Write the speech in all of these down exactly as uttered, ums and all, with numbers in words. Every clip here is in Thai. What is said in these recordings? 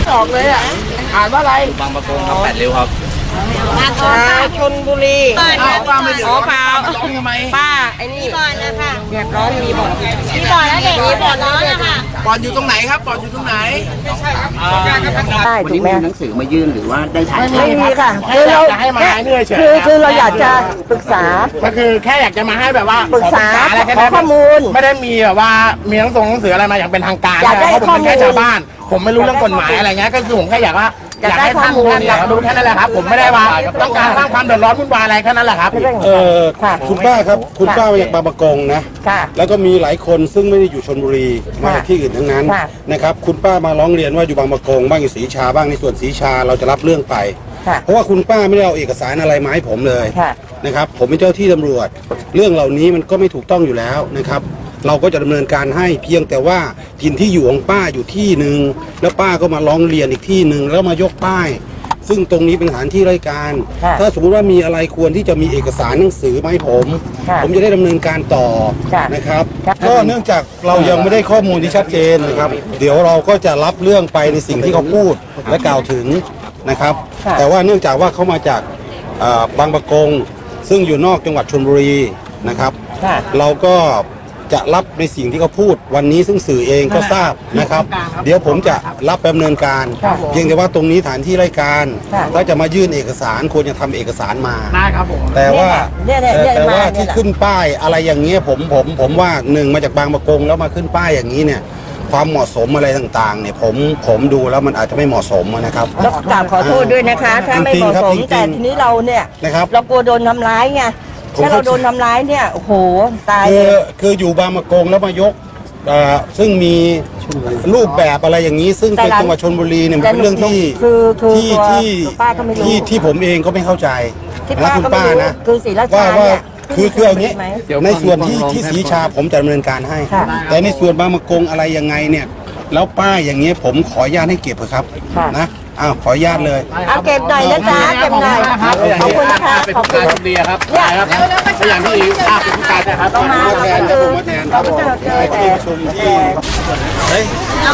ออกเลยอ่ะอ่านว่าอะไรบางประกงครับแปดริ้วครับชาชนบุรีป้าไม่เดือดร้อนเปล่าร้องทำไมป้าไอ้นี่บ่อนนะคะเดือดร้อนมีบ่อนมีบ่อนแล้วเด็กมีบ่อนร้อนนะคะบ่อนอยู่ตรงไหนครับบ่อนอยู่ตรงไหนได้ถูกไหมหนังสือมายื่นหรือว่าได้ถ่ายไม่มีค่ะคือเราคือคือเราอยากจะปรึกษาก็คือแค่อยากจะมาให้แบบว่าปรึกษาขอข้อมูลไม่ได้มีแบบว่ามีหนังสือหนังสืออะไรมาอย่างเป็นทางการอยากได้ข้อมูลแค่ชาวบ้านผมไม่รู้เรื่องกฎหมายอะไรเงี้ยก็คือผมแค่อยากว่าอยากได้ข้อมูลอยากรู้แค่นั้นแหละครับผมไม่ได้ว่าต้องการสร้างความเดือดร้อนวุ่นวายอะไรแค่นั้นแหละครับเออคุณป้าครับคุณป้ามาจากบางประกงนะแล้วก็มีหลายคนซึ่งไม่ได้อยู่ชลบุรีมาจากที่อื่นทั้งนั้นนะครับคุณป้ามาร้องเรียนว่าอยู่บางประกงบ้างอยู่ศรีชาบ้างในส่วนศรีชาเราจะรับเรื่องไปเพราะว่าคุณป้าไม่ได้เอาเอกสารอะไรมาให้ผมเลยนะครับผมเป็นเจ้าที่ตำรวจเรื่องเหล่านี้มันก็ไม่ถูกต้องอยู่แล้วนะครับเราก็จะดำเนินการให้เพียงแต่ว่าถิ่นที่อยู่ของป้าอยู่ที่หนึ่งแล้วป้าก็มาร้องเรียนอีกที่หนึ่งแล้วมายกป้ายซึ่งตรงนี้เป็นสถานที่ราชการถ้าสมมุติว่ามีอะไรควรที่จะมีเอกสารหนังสือมาให้ผมผมจะได้ดำเนินการต่อนะครับก็เนื่องจากเรายังไม่ได้ข้อมูลที่ชัดเจนนะครับเดี๋ยวเราก็จะรับเรื่องไปในสิ่งที่เขาพูดและกล่าวถึงนะครับแต่ว่าเนื่องจากว่าเขามาจากบางประกงซึ่งอยู่นอกจังหวัดชลบุรีนะครับเราก็จะรับในสิ่งที่เขาพูดวันนี้ซึ่งสื่อเองก็ทราบนะครับเดี๋ยวผมจะรับดำเนินการเพียงแต่ว่าตรงนี้ฐานที่ราชการถ้าจะมายื่นเอกสารควรจะทำเอกสารมาได้ครับผมแต่ว่าแต่ว่าที่ขึ้นป้ายอะไรอย่างเงี้ยผมผมผมว่าหนึ่งมาจากบางประกงแล้วมาขึ้นป้ายอย่างนี้เนี่ยความเหมาะสมอะไรต่างๆเนี่ยผมผมดูแล้วมันอาจจะไม่เหมาะสมนะครับต้องกราบขอโทษด้วยนะคะถ้าไม่เหมาะสมแต่ทีนี้เราเนี่ยเรากลัวโดนทำร้ายไงถ้าเราโดนทำร้ายเนี่ยโอ้โหตายคือคืออยู่บางมะกงแล้วมายกซึ่งมีรูปแบบอะไรอย่างนี้ซึ่งเป็นจังหวัดชลบุรีเนี่ยเป็นเรื่องที่ที่ที่ที่ที่ผมเองก็ไม่เข้าใจนะคุณป้านะว่าว่าคือคืออย่างนี้ในส่วนที่ที่ศรีชาผมจะดำเนินการให้แต่ในส่วนบางมะกงอะไรยังไงเนี่ยแล้วป้ายอย่างนี้ผมขออนุญาตให้เก็บครับนะอ้าวขออนุญาตเลยเอาเก็บหน่อยนะจ๊ะเก็บหน่อยขอบคุณนะคะเป็นผู้การชลบุรีครับใช่ครับไม่อย่างที่ภาพเป็นผู้การนะครับต้องมาแทนผมมาแทนเราเจอเจอแต่ชมที่เฮ้ย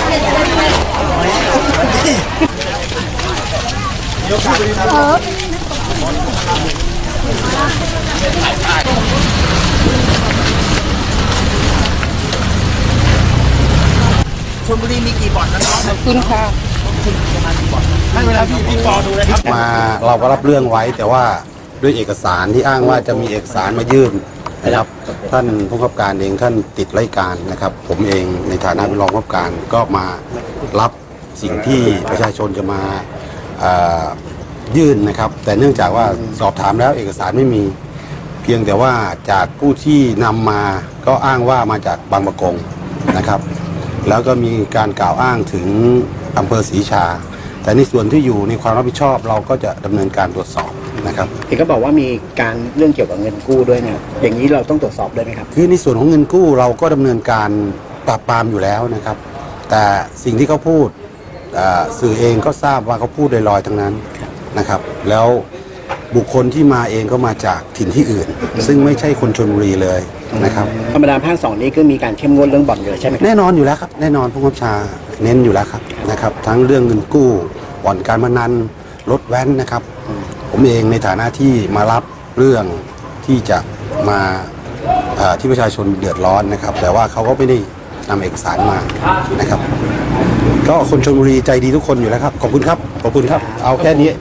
ยกขึ้นชลบุรีมีกี่บ่อนนะน้องขอบคุณค่ะให้เวลาพี่พี่ปอดูเลยครับมาเราก็รับเรื่องไว้แต่ว่าด้วยเอกสารที่อ้างว่าจะมีเอกสารมายื่นนะครับท่านผู้กำกับการเองท่านติดรายการนะครับผมเองในฐานะเป็นรองผู้กำกับการก็มารับสิ่งที่ประชาชนจะมายื่นนะครับแต่เนื่องจากว่าสอบถามแล้วเอกสารไม่มีเพียงแต่ว่าจากผู้ที่นำมาก็อ้างว่ามาจากบางประกงนะครับแล้วก็มีการกล่าวอ้างถึงอำเภอศรีชาแต่ในส่วนที่อยู่ในความรับผิดชอบเราก็จะดำเนินการตรวจสอบนะครับเห็นก็บอกว่ามีการเรื่องเกี่ยวกับเงินกู้ด้วยเนี่ยอย่างนี้เราต้องตรวจสอบด้วยไหมครับคือในส่วนของเงินกู้เราก็ดำเนินการปราบปรามอยู่แล้วนะครับแต่สิ่งที่เขาพูดสื่อเองก็ทราบว่าเขาพูดลอยๆทั้งนั้นนะครับแล้วบุคคลที่มาเองก็มาจากถิ่นที่อื่นซึ่งไม่ใช่คนชลบุรีเลยนะครับธรรมดาภาคสองนี้ก็มีการเข้มงวดเรื่องบ่อนอยู่ใช่ไหมแน่นอนอยู่แล้วครับแน่นอนผู้กำกับชาเน้นอยู่แล้วครับนะครับทั้งเรื่องเงินกู้บ่อนการพนันรถแว้นนะครับผมเองในฐานะที่มารับเรื่องที่จะมาที่ประชาชนเดือดร้อนนะครับแต่ว่าเขาก็ไม่ได้นำเอกสารมานะครับก็คนชลบุรีใจดีทุกคนอยู่แล้วครับขอบคุณครับขอบคุณครับเอาแค่นี้